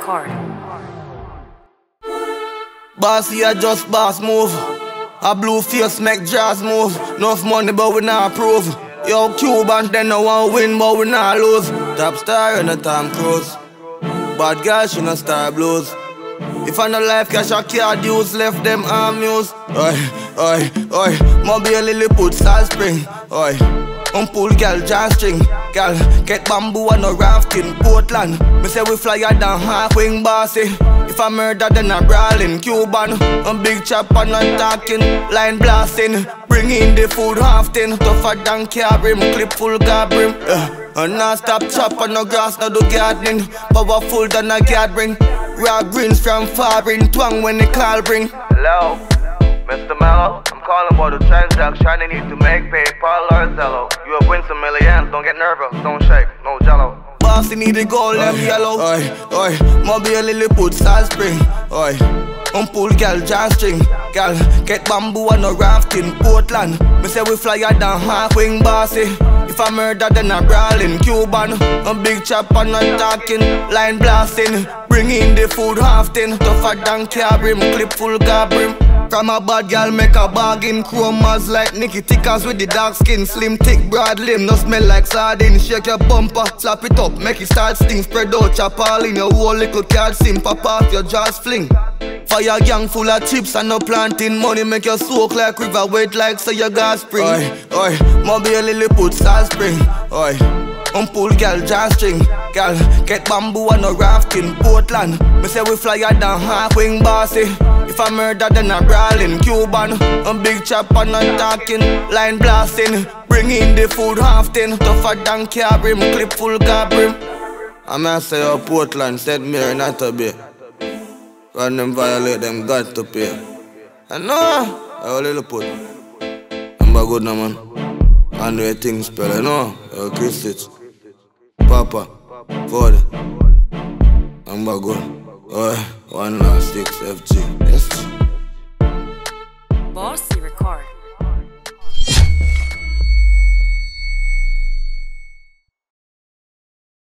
Record. Bossy, I just boss move. A blue face make jazz move. Enough money but we not approve. Yo, Cubans they no want win but we not lose. Top star in a Tom Cruise. Bad girl she no star blues. If I no life cash a card use left them arm use. Oi, Mobile Lily put salt spring. Oi, pull girl jazz string. Girl get bamboo and no rafting Portland. Me say we flyer than half wing bossy. If I murder then I brawling Cuban. A big chop and not talking. Line blasting. Bring in the food half tin. Tougher than cabrim. Clip full gabrim. And not stop chop and no grass no do gardening. Powerful than a gathering. Raw greens from foreign. Twang when the call bring. Hello, Mr. Mello. I'm calling about the transaction I need to make PayPal or Zello. You have win some millions, don't get nervous, don't shake, no jello. Bossy need the gold and yellow. Oi, Mobile Lily put salt spring. Oi, pull girl jazz string. Girl get bamboo and no rafting Portland. Me say we flyer than half wing bossy. If I murder then I brawling Cuban. A big chop and not talking. Line blasting. Bring in the food half tin. Tougher than cabrim. Clip full gabrim. From a bad girl make a bargain. Chromas like Nicky Tickers with the dark skin. Slim thick broad limb, no smell like sardine. Shake your bumper, slap it up, make it start sting. Spread out chop all in your whole little card sim. Pop off your jaws fling. Fire gang full of chips and no planting. Money make you soak like river, wet like so you got spring. Oi, Mobile Lily put salt spring. Oi, pull girl jazz string. Girl get bamboo and no rafting Portland. Me say we flyer than half wing bossy. If I murder then I brawling Cuban. A big chop and not talking. Line blasting. Bring in the food half tin. Tougher than cabrim. Clip full gabrim. I may say oh Portland said me not to be. When them violate them got to pay. I know I will little put. I'm a good no man. I know things spell you know. I'll kiss it. Papa, 40. I'm a good. 1 6 FG.